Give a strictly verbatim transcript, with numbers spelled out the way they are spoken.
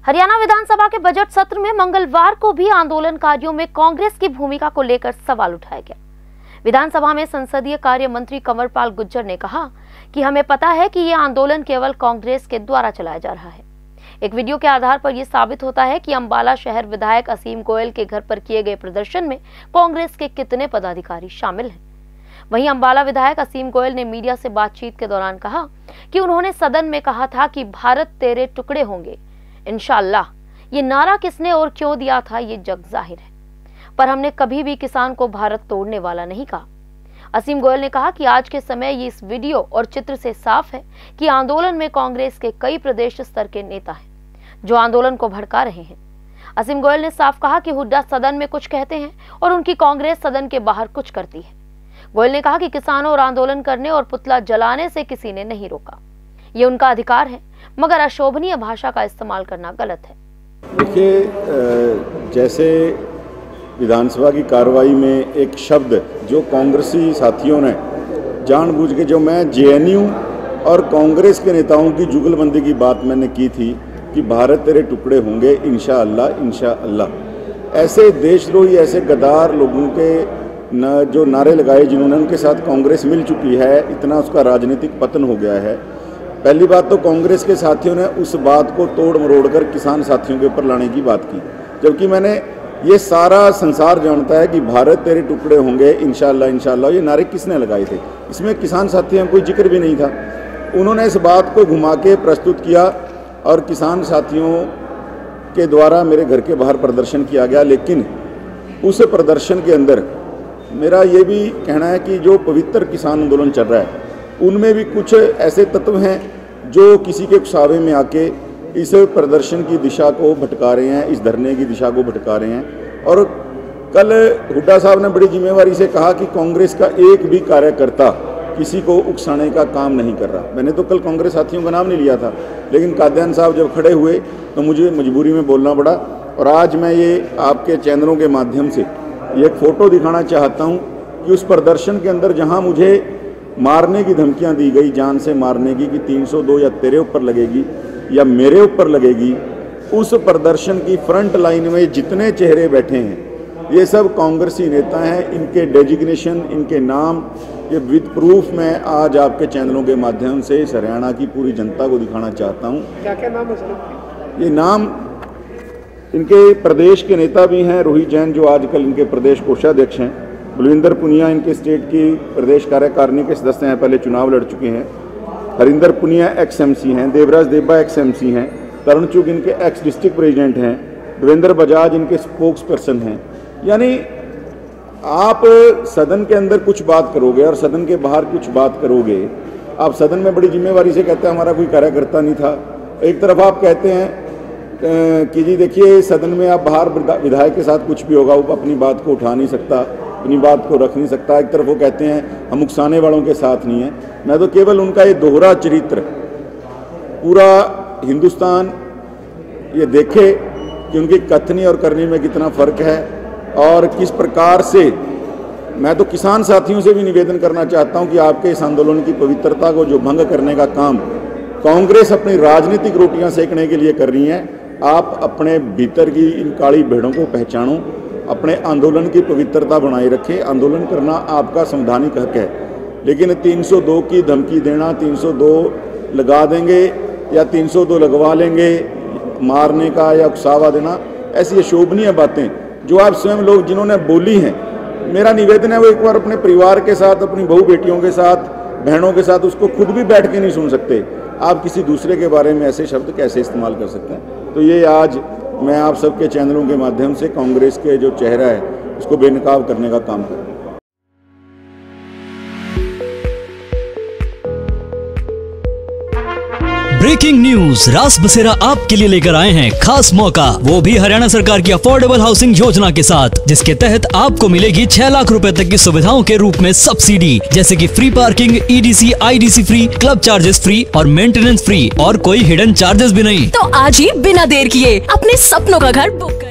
हरियाणा विधानसभा के बजट सत्र में मंगलवार को भी आंदोलनकारियों में कांग्रेस की भूमिका को लेकर सवाल उठाया गया। विधानसभा में संसदीय कार्य मंत्री कंवरपाल गुर्जर ने कहा कि हमें पता है कि यह आंदोलन केवल कांग्रेस के द्वारा चलाया जा रहा है। एक वीडियो के आधार पर यह साबित होता है कि अंबाला शहर विधायक असीम गोयल के घर पर किए गए प्रदर्शन में कांग्रेस के कितने पदाधिकारी शामिल हैं। वहीं अंबाला विधायक असीम गोयल ने मीडिया से बातचीत के दौरान कहा कि उन्होंने सदन में कहा था कि भारत तेरे टुकड़े होंगे इंशाअल्लाह। ये नारा किसने और क्यों दिया था ये जग जाहिर है, पर हमने कभी भी किसान को भारत तोड़ने वाला नहीं कहा। असीम गोयल ने कहा कि आज के समय ये इस वीडियो और चित्र से साफ है कि आंदोलन में कांग्रेस के कई प्रदेश स्तर के नेता हैं जो आंदोलन को भड़का रहे हैं। असीम गोयल ने साफ कहा कि हुड्डा सदन में कुछ कहते हैं और उनकी कांग्रेस सदन के बाहर कुछ करती है। गोयल ने कहा कि किसानों और आंदोलन करने और पुतला जलाने से किसी ने नहीं रोका, ये उनका अधिकार है, मगर अशोभनीय भाषा का इस्तेमाल करना गलत है। देखिए, जैसे विधानसभा की कार्रवाई में एक शब्द जो कांग्रेसी साथियों ने जानबूझ के, जो मैं जेएनयू और कांग्रेस के नेताओं की जुगलबंदी की बात मैंने की थी कि भारत तेरे टुकड़े होंगे इंशाअल्लाह इंशाअल्लाह, ऐसे देशद्रोही, ऐसे गद्दार लोगों के न जो नारे लगाए, जिन्होंने उनके साथ कांग्रेस मिल चुकी है, इतना उसका राजनीतिक पतन हो गया है। पहली बात तो कांग्रेस के साथियों ने उस बात को तोड़ मरोड़ कर किसान साथियों के ऊपर लाने की बात की, जबकि मैंने ये सारा संसार जानता है कि भारत तेरे टुकड़े होंगे इंशाअल्लाह इंशाअल्लाह, ये नारे किसने लगाए थे, इसमें किसान साथियों का कोई जिक्र भी नहीं था। उन्होंने इस बात को घुमा के प्रस्तुत किया और किसान साथियों के द्वारा मेरे घर के बाहर प्रदर्शन किया गया। लेकिन उस प्रदर्शन के अंदर मेरा ये भी कहना है कि जो पवित्र किसान आंदोलन चल रहा है उनमें भी कुछ ऐसे तत्व हैं जो किसी के उकसावे में आके इस प्रदर्शन की दिशा को भटका रहे हैं, इस धरने की दिशा को भटका रहे हैं। और कल हुड्डा साहब ने बड़ी जिम्मेवारी से कहा कि कांग्रेस का एक भी कार्यकर्ता किसी को उकसाने का काम नहीं कर रहा। मैंने तो कल कांग्रेस साथियों का नाम नहीं लिया था, लेकिन कादियान साहब जब खड़े हुए तो मुझे मजबूरी में बोलना पड़ा। और आज मैं ये आपके चैनलों के माध्यम से ये एक फ़ोटो दिखाना चाहता हूँ कि उस प्रदर्शन के अंदर जहाँ मुझे मारने की धमकियाँ दी गई, जान से मारने की, कि तीन सौ दो या तेरे ऊपर लगेगी या मेरे ऊपर लगेगी, उस प्रदर्शन की फ्रंट लाइन में जितने चेहरे बैठे हैं ये सब कांग्रेसी नेता हैं। इनके डेजिग्नेशन, इनके नाम, ये विद प्रूफ मैं आज आपके चैनलों के माध्यम से इस हरियाणा की पूरी जनता को दिखाना चाहता हूँ। क्या क्या नाम है? ये नाम इनके प्रदेश के नेता भी हैं, रोहित जैन जो आजकल इनके प्रदेश कोषाध्यक्ष हैं, बलविंदर पुनिया इनके स्टेट की प्रदेश कार्यकारिणी के सदस्य हैं, पहले चुनाव लड़ चुके हैं, हरिंदर पुनिया एक्स एमसी हैं, देवराज देब्बा एक्स एमसी हैं, तरुण चुग इनके एक्स डिस्ट्रिक्ट प्रेसिडेंट हैं, देवेंद्र बजाज इनके स्पोक्स पर्सन हैं। यानी आप सदन के अंदर कुछ बात करोगे और सदन के बाहर कुछ बात करोगे। आप सदन में बड़ी जिम्मेवारी से कहते हैं हमारा कोई कार्यकर्ता नहीं था, एक तरफ आप कहते हैं कि जी देखिए सदन में आप बाहर विधायक के साथ कुछ भी होगा वो अपनी बात को उठा नहीं सकता, अपनी बात को रख नहीं सकता। एक तरफ वो कहते हैं हम उकसाने वालों के साथ नहीं हैं। मैं तो केवल उनका ये दोहरा चरित्र पूरा हिंदुस्तान ये देखे कि उनकी कथनी और करनी में कितना फ़र्क है और किस प्रकार से। मैं तो किसान साथियों से भी निवेदन करना चाहता हूं कि आपके इस आंदोलन की पवित्रता को जो भंग करने का काम कांग्रेस अपनी राजनीतिक रोटियां सेकने के लिए कर रही है, आप अपने भीतर की इन काली भेड़ों को पहचानो, अपने आंदोलन की पवित्रता बनाए रखें। आंदोलन करना आपका संवैधानिक हक है, लेकिन तीन सौ दो की धमकी देना, तीन सौ दो लगा देंगे या तीन सौ दो लगवा लेंगे, मारने का या उकसावा देना, ऐसी अशोभनीय बातें जो आप स्वयं लोग जिन्होंने बोली हैं, मेरा निवेदन है वो एक बार अपने परिवार के साथ, अपनी बहू बेटियों के साथ, बहनों के साथ उसको खुद भी बैठ के नहीं सुन सकते, आप किसी दूसरे के बारे में ऐसे शब्द कैसे इस्तेमाल कर सकते हैं। तो ये आज मैं आप सबके चैनलों के माध्यम से कांग्रेस के जो चेहरा है उसको बेनकाब करने का काम करूँ। ब्रेकिंग न्यूज, रास बसेरा आपके लिए लेकर आए हैं खास मौका, वो भी हरियाणा सरकार की अफोर्डेबल हाउसिंग योजना के साथ, जिसके तहत आपको मिलेगी छह लाख रुपए तक की सुविधाओं के रूप में सब्सिडी, जैसे कि free parking, EDC, IDC free, club charges free और मेंटेनेंस फ्री, और कोई हिडन चार्जेस भी नहीं। तो आज ही बिना देर किए अपने सपनों का घर बुक करें।